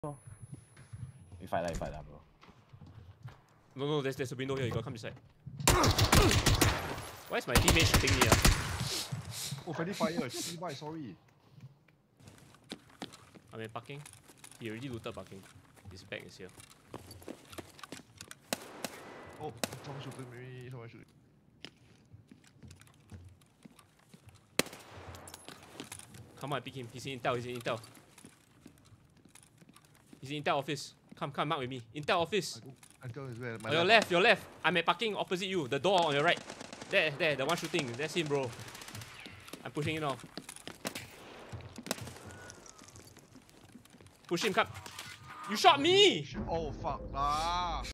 You fight lah, bro. No, there's a window here. You gotta come this side. Why is my teammate shooting me? Oh, friendly fire. Sorry. I'm in parking. He already looted parking. His bag is here. Oh, someone shooting me. Someone shooting. Come on, I pick him. He's in Intel. He's in Intel office. Come, mark with me. Intel office. Intel is where? On your left, your left. I'm at parking opposite you. The door on your right. There, the one shooting. That's him, bro. I'm pushing it off. Push him, come. You shot me! Oh, fuck. Ah.